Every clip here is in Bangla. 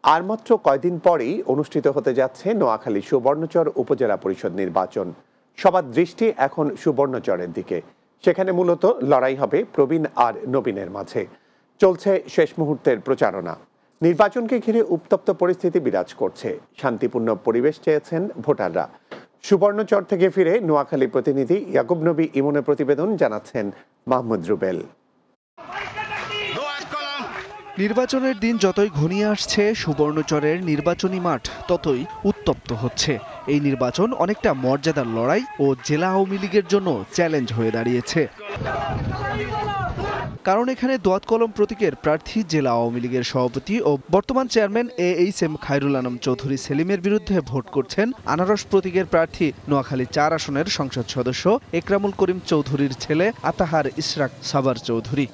আর মাত্র কয়দিন পরেই অনুষ্ঠিত হতে যাচ্ছে নোয়াখালী সুবর্ণচর উপজেলা পরিষদ নির্বাচন। সবার দৃষ্টি এখন সুবর্ণচরের দিকে। সেখানে মূলত লড়াই হবে প্রবীণ আর নবীনের মাঝে। চলছে শেষ মুহূর্তের প্রচারণা। নির্বাচনকে ঘিরে উত্তপ্ত পরিস্থিতি বিরাজ করছে। শান্তিপূর্ণ পরিবেশ চেয়েছেন ভোটাররা। সুবর্ণচর থেকে ফিরে নোয়াখালী প্রতিনিধি ইয়াকুব নবী ইমনের প্রতিবেদন, জানাচ্ছেন মাহমুদ রুবেল। নির্বাচনের দিন যতই ঘনিয়ে আসছে, সুবর্ণচরের নির্বাচনী মাঠ ততই উত্তপ্ত হচ্ছে। এই নির্বাচন অনেকটা মর্যাদার লড়াই ও জেলা আওয়ামী লীগের জন্য চ্যালেঞ্জ হয়ে দাঁড়িয়েছে। কারণ এখানে দোয়াত কলম প্রতীকের প্রার্থী জেলা আওয়ামী লীগের সভাপতি ও বর্তমান চেয়ারম্যান AHM খায়রুল আনাম চৌধুরী সেলিমের বিরুদ্ধে ভোট করছেন আনারস প্রতীকের প্রার্থী নোয়াখালী ৪ আসনের সংসদ সদস্য একরামুল করিম চৌধুরীর ছেলে আতাহার ইশরাক সাবার চৌধুরী।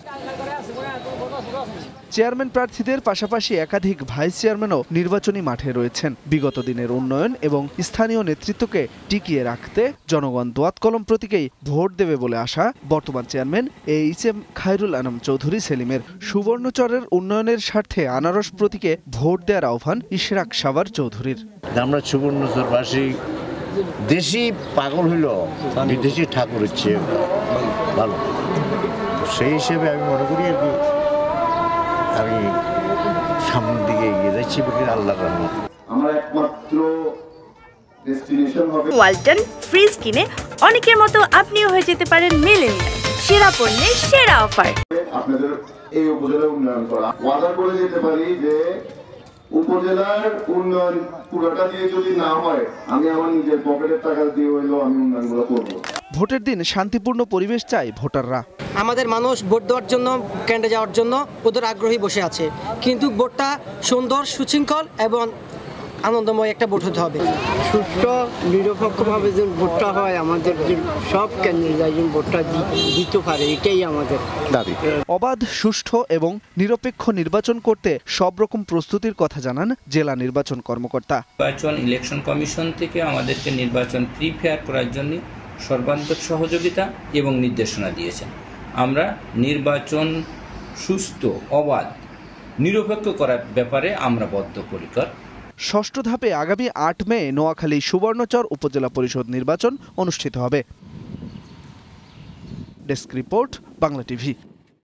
চেয়ারম্যান প্রার্থীদের পাশাপাশি একাধিক ভাইস চেয়ারম্যানও নির্বাচনী মাঠে রয়েছেন। বিগত দিনের উন্নয়ন এবং স্থানীয় নেতৃত্বকে টিকিয়ে রাখতে জনগণ দোয়াত কলম প্রতীকেই ভোট দেবে বলে আশা বর্তমান চেয়ারম্যান AHM খায়রুল আনাম চৌধুরী সেলিমের। সুবর্ণচরের উন্নয়নের স্বার্থে আনারস প্রতীকে ভোট দেওয়ার আহ্বান ইশরাক সাবার চৌধুরীর। আমরা সুবর্ণচরবাসী দেশি পাগল হইল বিদেশি ঠাকুর হচ্ছে ভালো, সেই হিসেবে আমি মনে করি আর কি আমি সামনের দিকে এগিয়ে যাচ্ছি আল্লাহর রহমতে। আমরা একমাত্র ডেস্টিনেশন হবে ওয়ালটন ফ্রিজ কিনে অনেকের মতো আপনিও হয়ে যেতে পারেন মিলেনিয়াল। সেরা পণ্যের সেরা অফার। আপনাদের এই উপজেলা উন্নয়ন করা ওয়াদা করে যেতে পারি যে উপজেলার উন্নয়ন পুরোটা দিয়ে যদি না হয় আমি আমার নিজের পকেটের টাকা দিয়ে হইলেও আমি উন্নয়নগুলো করবো। ভোটের দিন শান্তিপূর্ণ পরিবেশ চায় ভোটাররা। আমাদের মানুষ ভোট দেওয়ার জন্য কেন্দ্রে যাওয়ার জন্য ওদের আগ্রহী বসে আছে, কিন্তু ভোটটা সুন্দর, সুশৃঙ্খল এবং আনন্দময় একটা ভোট হতে হবে। সুষ্ঠু নিরপেক্ষভাবে যে ভোটটা হয়, আমাদের সব কেন্দ্রে যাই ভোটটা দিতে পারে, এটাই আমাদের দাবি। অবাধ, সুষ্ঠু এবং নিরপেক্ষ নির্বাচন করতে সব রকম প্রস্তুতির কথা জানান জেলা নির্বাচন কর্মকর্তা। নির্বাচন ইলেকশন কমিশন থেকে আমাদেরকে নির্বাচন প্রিপেয়ার করার জন্য সর্বান্তক সহযোগিতা এবং নির্দেশনা দিয়েছেন। আমরা নির্বাচন সুস্থ, অবাধ, নিরপেক্ষ করার ব্যাপারে আমরা বদ্ধপরিকর। ষষ্ঠ ধাপে আগামী ৮ মে নোয়াখালী সুবর্ণচর উপজেলা পরিষদ নির্বাচন অনুষ্ঠিত হবে। Desk report, Bangla TV.